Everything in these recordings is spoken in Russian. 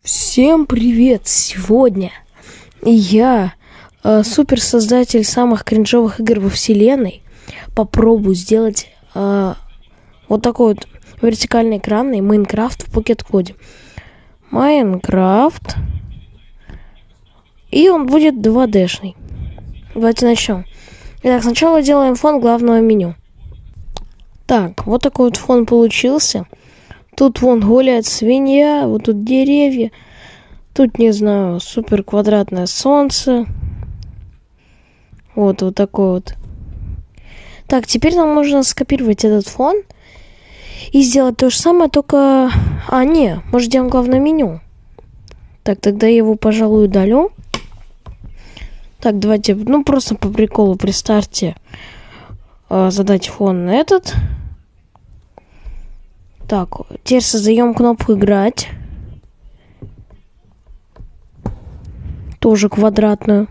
Всем привет! Сегодня я, суперсоздатель самых кринжовых игр во вселенной, попробую сделать вот такой вот вертикальный экранный Майнкрафт в Pocket-коде. Майнкрафт. И он будет 2D-шный. Давайте начнем. Итак, сначала делаем фон главного меню. Так, вот такой вот фон получился. Тут вон гуляет свинья, вот тут деревья. Тут, не знаю, супер квадратное солнце. Вот такой вот. Так, теперь нам нужно скопировать этот фон и сделать то же самое, только... не, мы же делаем главное меню. Так, тогда я его, пожалуй, удалю. Так, давайте, просто по приколу при старте задать фон на этот. Так, теперь создаем кнопку «Играть». Тоже квадратную.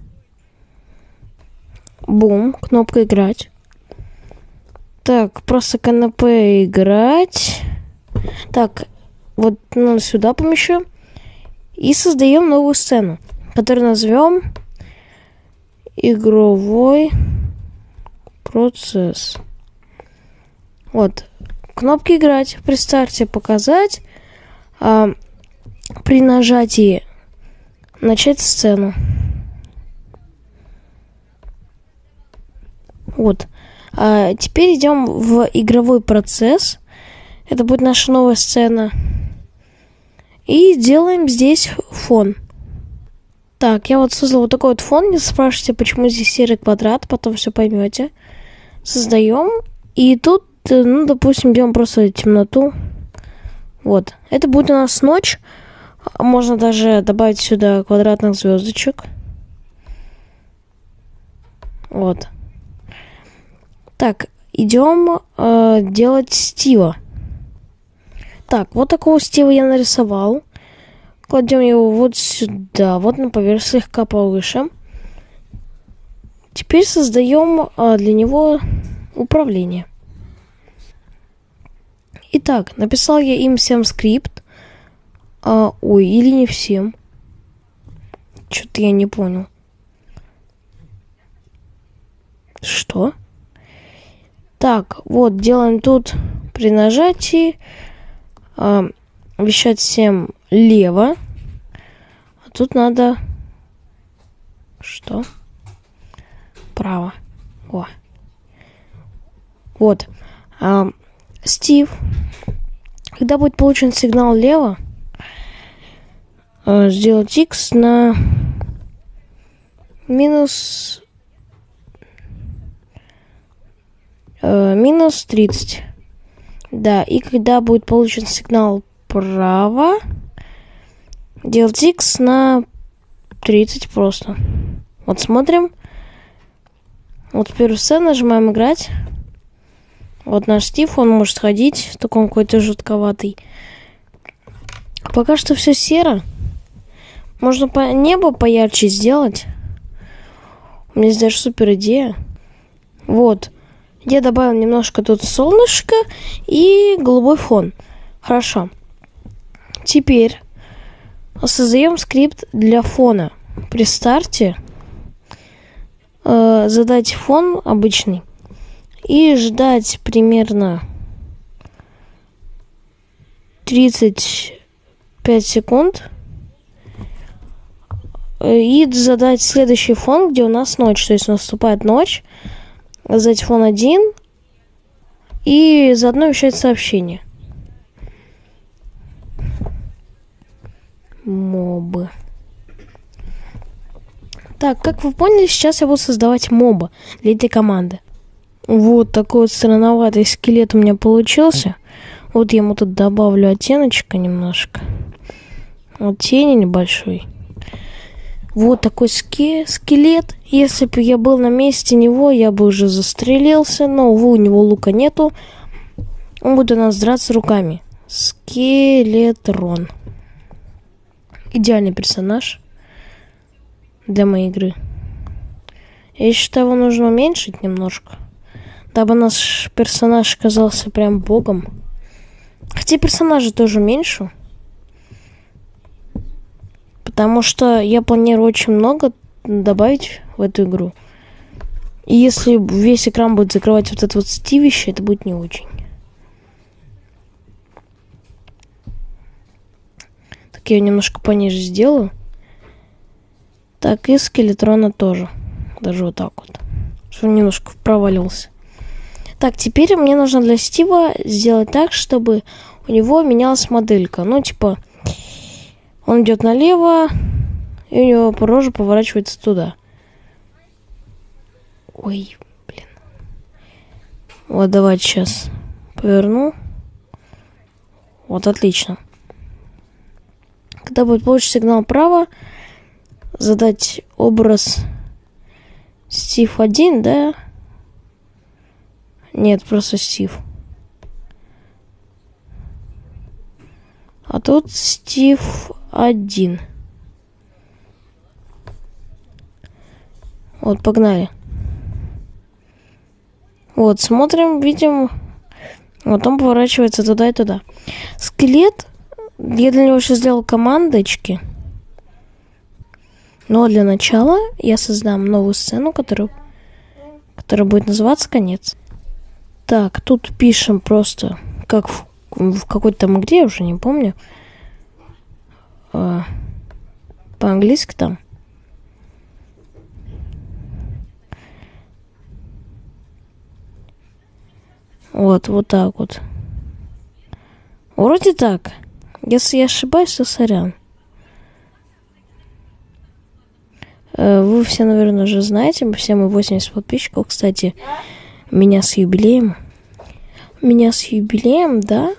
Бум, кнопка «Играть». Так, просто КНП «Играть». Так, вот сюда помещу. И создаем новую сцену, которую назовем «Игровой процесс». Вот. Кнопки «Играть» при старте «Показать», при нажатии «Начать сцену». Вот. Теперь идем в игровой процесс. Это будет наша новая сцена. И делаем здесь фон. Так, я вот создал вот такой вот фон. Не спрашивайте, почему здесь серый квадрат, потом все поймете. Создаем. И тут допустим, делаем просто темноту. Вот. Это будет у нас ночь. Можно даже добавить сюда квадратных звездочек. Вот. Так, идем делать Стива. Так, вот такого Стива я нарисовал. Кладем его вот сюда, вот на поверх, слегка повыше. Теперь создаем для него управление. Итак, написал я им всем скрипт. Или не всем. Что-то я не понял. Что? Так, вот, делаем тут при нажатии. Вещать всем лево. А тут надо... Что? Право. О. Вот. Стив. Когда будет получен сигнал лево, сделать X на минус 30. Да, и когда будет получен сигнал право, делать X на 30 просто. Вот смотрим. Вот первую сцену нажимаем «Играть». Вот наш Стив, он может ходить, только он какой-то жутковатый. Пока что все серо. Можно небо поярче сделать. У меня здесь даже супер идея. Вот. Я добавил немножко тут солнышко и голубой фон. Хорошо. Теперь создаем скрипт для фона. При старте задать фон обычный. И ждать примерно 35 секунд. И задать следующий фон, где у нас ночь. То есть наступает ночь. Задать фон 1. И заодно вещать сообщение. Мобы. Так, как вы поняли, сейчас я буду создавать моба для этой команды. Вот такой вот странноватый скелет у меня получился. Вот я ему тут добавлю оттеночка немножко. Вот тени небольшой. Вот такой скелет. Если бы я был на месте него, я бы уже застрелился. Но, увы, у него лука нету. Он будет у нас драться руками. Скелетрон. Идеальный персонаж для моей игры. Я считаю, его нужно уменьшить немножко, дабы наш персонаж казался прям богом. Хотя персонажа тоже уменьшу. Потому что я планирую очень много добавить в эту игру. И если весь экран будет закрывать вот это вот стивище, это будет не очень. Так, я немножко пониже сделаю. Так, и скелетрона тоже. Даже вот так вот. Чтобы он немножко провалился. Так, теперь мне нужно для Стива сделать так, чтобы у него менялась моделька. Ну, типа, он идет налево, и у него рожа поворачивается туда. Ой, блин. Вот, давайте сейчас поверну. Вот, отлично. Когда будет получить сигнал право, задать образ Стив 1, да? Нет, просто Стив. А тут Стив 1. Вот, погнали. Вот, смотрим, видим. Вот он поворачивается туда и туда. Скелет. Я для него сейчас сделал командочки. Но для начала я создам новую сцену, которая будет называться «Конец». Так, тут пишем просто, как в какой-то там игре, я уже не помню. По-английски там. Вот так вот. Вроде так. Если я ошибаюсь, то сорян. Вы все, наверное, уже знаете. Все мы 80 подписчиков. Кстати, меня с юбилеем. Да.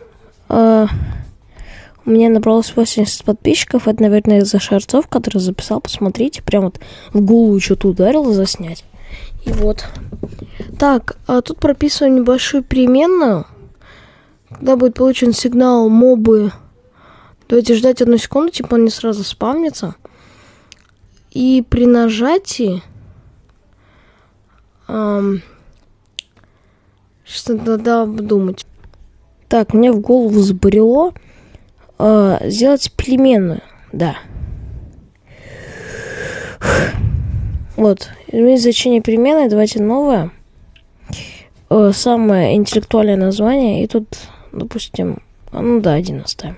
У меня набралось 80 подписчиков. Это, наверное, из-за шарцов, которые записал. Посмотрите. Прям вот в голову что-то ударило заснять. И вот. Так, а тут прописываем небольшую переменную. Когда будет получен сигнал мобы, давайте ждать 1 секунду, типа он не сразу спавнится. И при нажатии что надо обдумать. Так, мне в голову забрело сделать переменную. Да. Вот. Изменить значение переменной. Давайте новое. Самое интеллектуальное название. И тут, допустим, ну да, 1 оставим.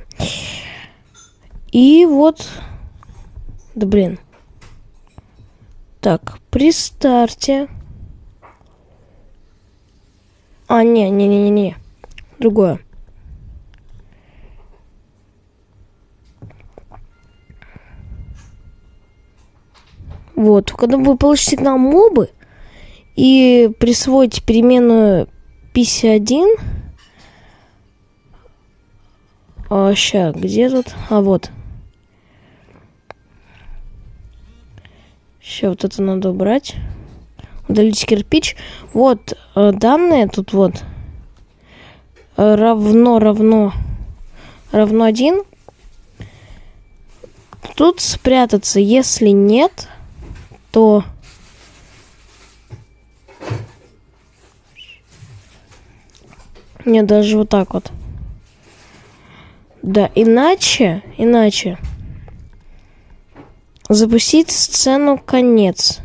И вот. Да блин. Так, при старте. Не. Другое. Вот, когда вы получите сигнал мобы и присвоите переменную 51. Ща, где тут? Вот. Ща вот это надо убрать. Удалить кирпич. Вот данные тут вот равно 1. Тут спрятаться, если нет, то не даже вот так вот. Да, иначе запустить сцену «Конец».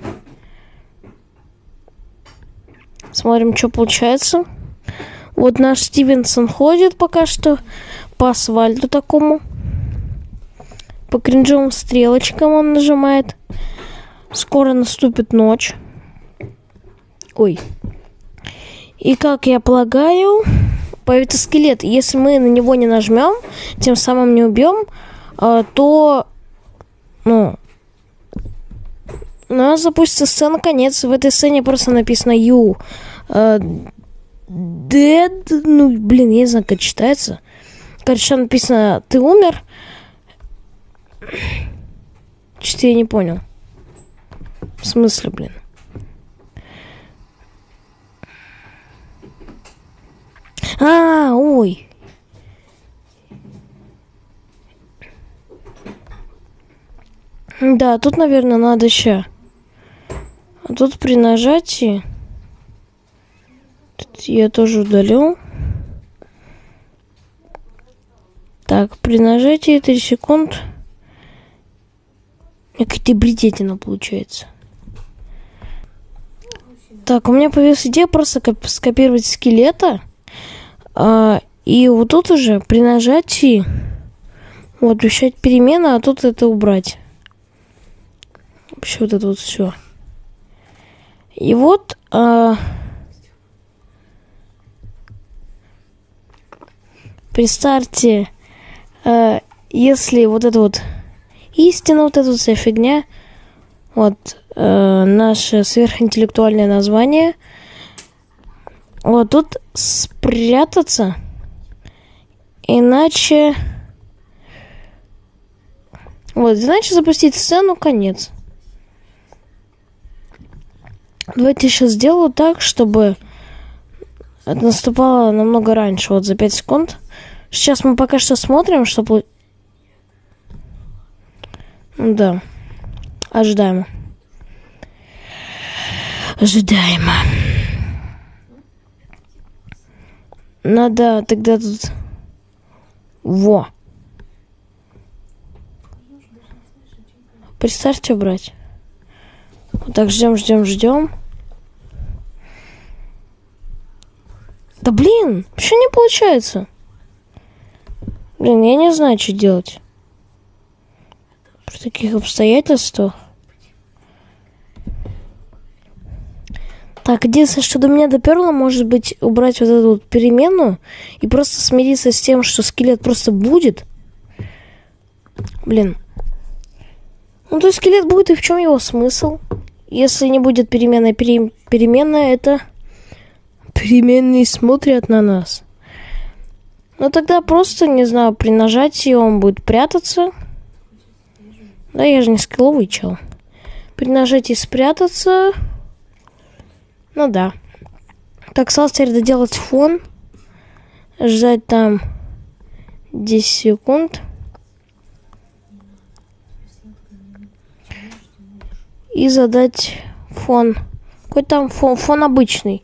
Смотрим, что получается. Вот наш Стивенсон ходит пока что по асфальту такому. По кринжовым стрелочкам он нажимает. Скоро наступит ночь. Ой. И как я полагаю, появится скелет. Если мы на него не нажмем, тем самым не убьем, то у нас запустится сцена «Конец». В этой сцене просто написано «You dead». Ну, блин, я не знаю, как читается. Короче, там написано «Ты умер». Что-то я не понял. В смысле, блин? Ой. Да, тут, наверное, надо ща. А тут при нажатии... Тут я тоже удалю. Так, при нажатии 3 секунд. Какая-то бредятина получается. Так, у меня появилась идея просто скопировать скелета. И вот тут уже при нажатии вот вещать перемена, а тут это убрать. Вообще вот это вот все. И вот при старте, если вот это вот истина, вот эта вот вся фигня, вот наше сверхинтеллектуальное название, вот тут спрятаться, иначе запустить сцену, конец. Давайте сейчас сделаю так, чтобы это наступало намного раньше, вот за 5 секунд. Сейчас мы пока что смотрим, что... Да. Ожидаемо. Надо тогда тут... Во. При старте убрать. Вот так ждем. Да блин, вообще не получается. Блин, я не знаю, что делать. При таких обстоятельствах. Так, единственное, что до меня доперло, может быть, убрать вот эту вот перемену и просто смириться с тем, что скелет просто будет. Блин. Ну, то есть скелет будет, и в чем его смысл? Если не будет переменной, переменная это... Переменные смотрят на нас. Ну, тогда просто, не знаю, при нажатии он будет прятаться. Да, я же не скилловый чел. При нажатии спрятаться... Ну да. Так, осталось теперь доделать фон. Ждать там 10 секунд. И задать фон. Какой там фон? Фон обычный.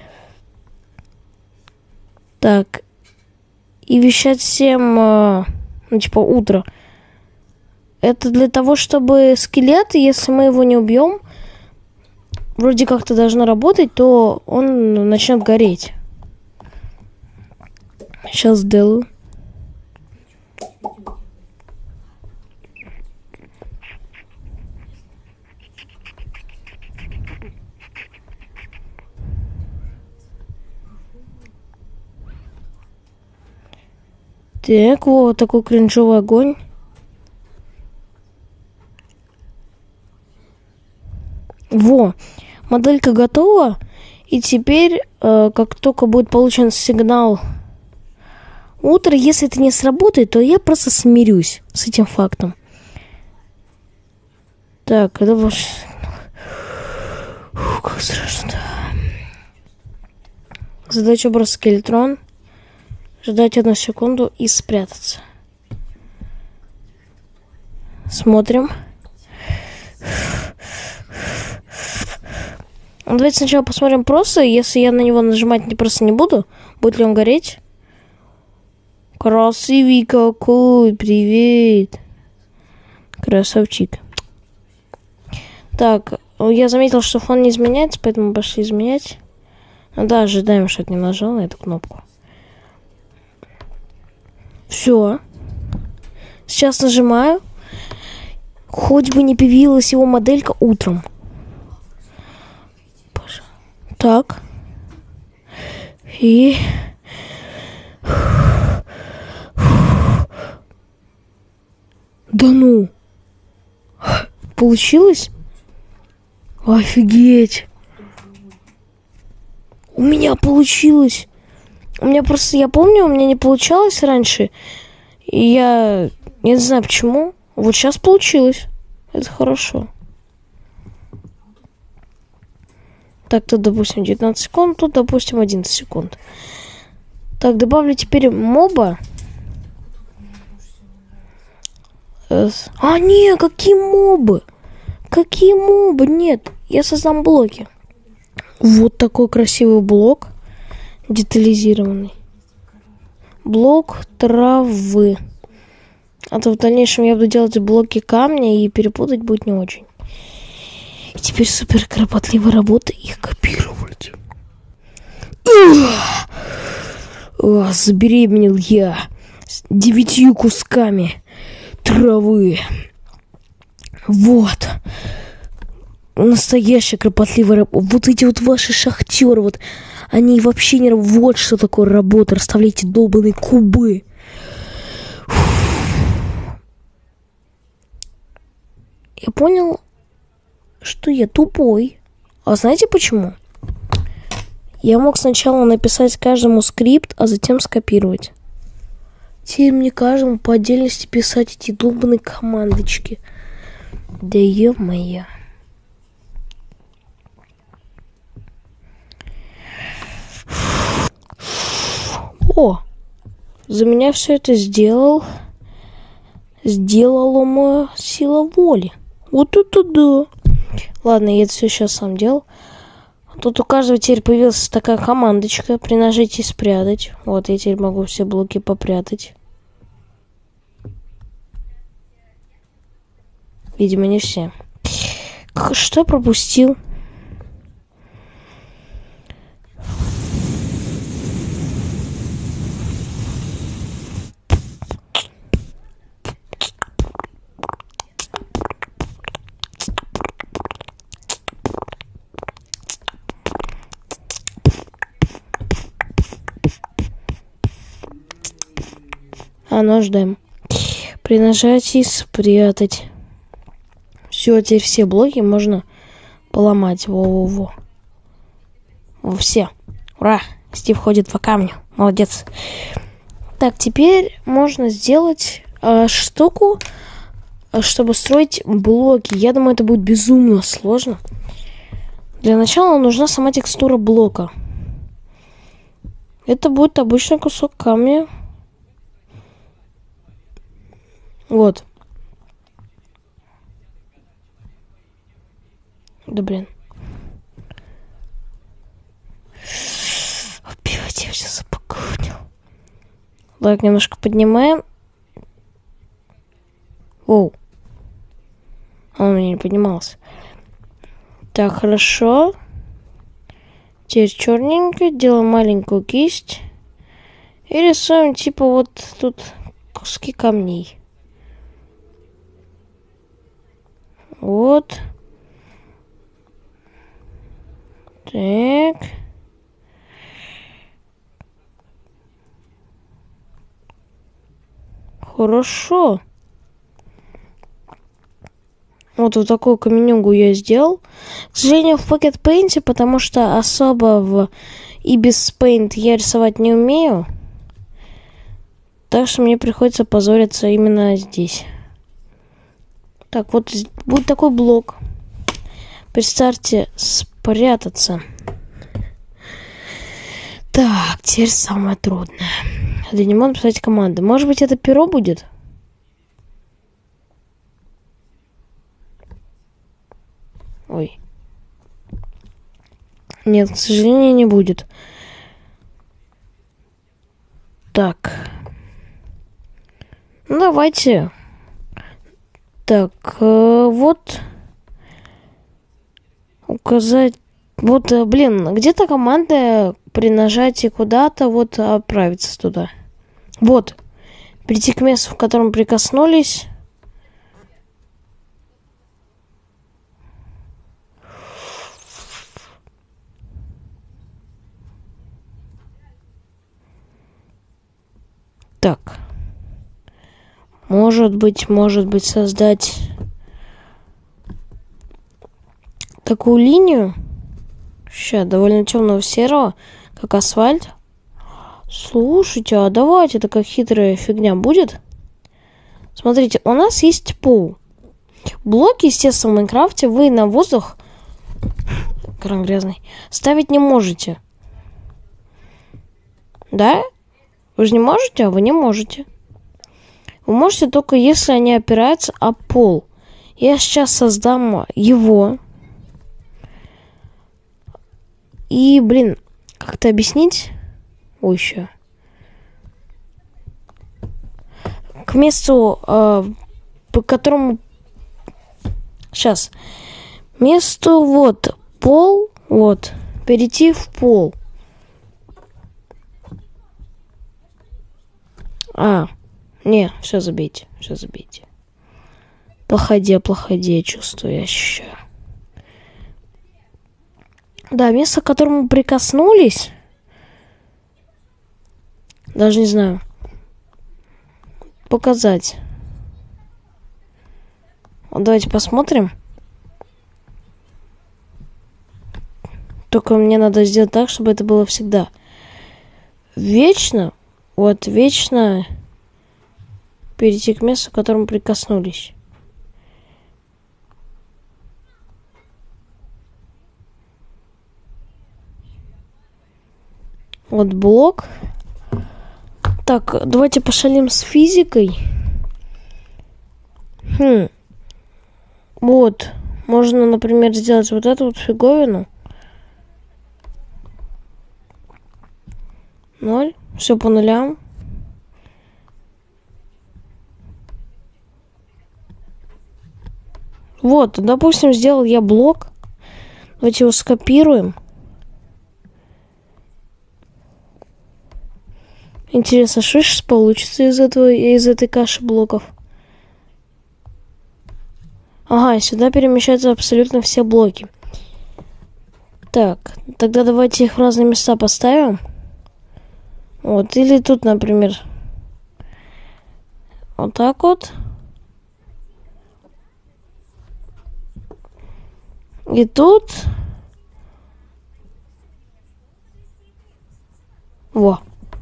Так. И вещать всем, утро. Это для того, чтобы скелет, если мы его не убьем, вроде как-то должно работать, то он начнет гореть. Сейчас сделаю. Так, вот такой кринжовый огонь. Во, моделька готова. И теперь, как только будет получен сигнал утро, если это не сработает, то я просто смирюсь с этим фактом. Так, это ваш... Как страшно. Задача бросить скелетрон. Ждать 1 секунду и спрятаться. Смотрим. Давайте сначала посмотрим просто, если я на него нажимать просто не буду, будет ли он гореть. Красивый какой, привет. Красавчик. Так, я заметил, что фон не изменяется, поэтому пошли изменять. Ну да, ожидаем, что не нажал на эту кнопку. Все. Сейчас нажимаю. Хоть бы не появилась его моделька утром. Так. И... Да ну. Получилось? Офигеть. У меня получилось. У меня просто, я помню, у меня не получалось раньше. И я не знаю почему. Вот сейчас получилось. Это хорошо. Так, тут, допустим, 19 секунд. Тут, допустим, 11 секунд. Так, добавлю теперь моба. А, не, какие мобы? Какие мобы? Нет, я создам блоки. Вот такой красивый блок. Детализированный. Блок травы. А то в дальнейшем я буду делать блоки камня, и перепутать будет не очень. И теперь супер кропотливая работа их копировать. Забеременел я с 9 кусками травы. Вот. Настоящая кропотливая работа. Вот эти вот ваши шахтеры, вот они вообще не... Вот что такое работа. Расставляйте долбаные кубы. Я понял, что я тупой. А знаете почему? Я мог сначала написать каждому скрипт, а затем скопировать. Теперь мне каждому по отдельности писать эти долбаные командочки. Да ё-моё. О! За меня все это сделала моя сила воли. Вот это да. Ладно, я это все сейчас сам делал. Тут у каждого теперь появилась такая командочка. При нажатии спрятать. Вот, я теперь могу все блоки попрятать. Видимо, не все. Что я пропустил? Ждем. При нажатии спрятать. Все, теперь все блоки можно поломать. Во-во-во. Все. Ура! Стив ходит по камню. Молодец. Так, теперь можно сделать штуку, чтобы строить блоки. Я думаю, это будет безумно сложно. Для начала нужна сама текстура блока. Это будет обычный кусок камня. Вот. Да блин. Опять я все запаковнил. Так, немножко поднимаем. Оу. Он у меня не поднимался. Так, хорошо. Теперь черненько. Делаем маленькую кисть. И рисуем типа вот тут куски камней. Вот. Так. Хорошо. Вот такую каменюгу я сделал. К сожалению, в Pocket Paint, потому что особо в Ibis Paint я рисовать не умею. Так что мне приходится позориться именно здесь. Так, вот будет такой блок. При старте спрятаться. Так, теперь самое трудное. Это не могу написать команды. Может быть, это перо будет? Ой. Нет, к сожалению, не будет. Так. Ну, давайте. Так, вот. Указать. Вот, блин, где-то команда при нажатии куда-то вот отправится туда. Вот. Прийти к месту, в котором прикоснулись. Так. Может быть, создать такую линию. Сейчас, довольно темного серого, как асфальт. Слушайте, а давайте такая хитрая фигня будет. Смотрите, у нас есть пол. Блоки, естественно, в Майнкрафте вы на воздух, экран грязный, ставить не можете. Да? Вы же не можете, а вы не можете. Вы можете только если они опираются о пол. Я сейчас создам его. И, блин, как-то объяснить? Ой, еще. месту, по которому... Сейчас. Месту вот пол, вот, перейти в пол. Не, все забейте, все забейте. Плохо чувствую, я ощущаю. Да, место, к которому прикоснулись. Даже не знаю. Показать. Вот давайте посмотрим. Только мне надо сделать так, чтобы это было всегда. Вечно перейти к месту, к которому прикоснулись. Вот блок. Так, давайте пошалим с физикой. Вот. Можно, например, сделать вот эту вот фиговину. 0. Все по нулям. Вот, допустим, сделал я блок. Давайте его скопируем. Интересно, что сейчас получится из этой каши блоков? Ага, сюда перемещаются абсолютно все блоки. Так, тогда давайте их в разные места поставим. Вот, или тут, например. Вот так вот. И тут. Во.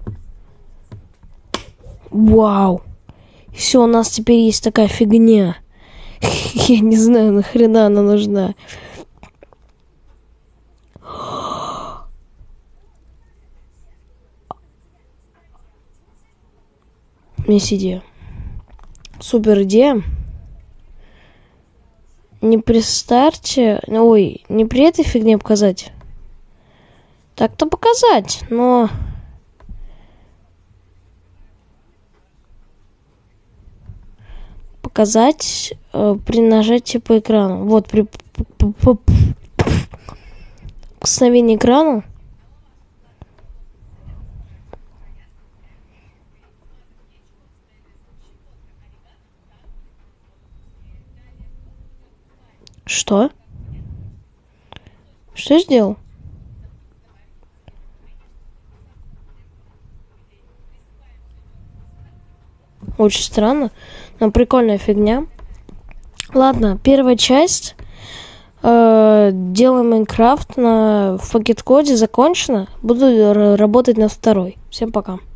Вау. Все, у нас теперь есть такая фигня. Я не знаю, нахрена она нужна. Есть идея. Супер идея. Не при старте... Ой, не при этой фигне показать. Так-то показать, но... Показать при нажатии по экрану. Вот, при прикосновении экрана. Что? Что я сделал? Очень странно, но прикольная фигня. Ладно, первая часть делаем Майнкрафт в пакет-коде закончена. Буду работать над второй. Всем пока.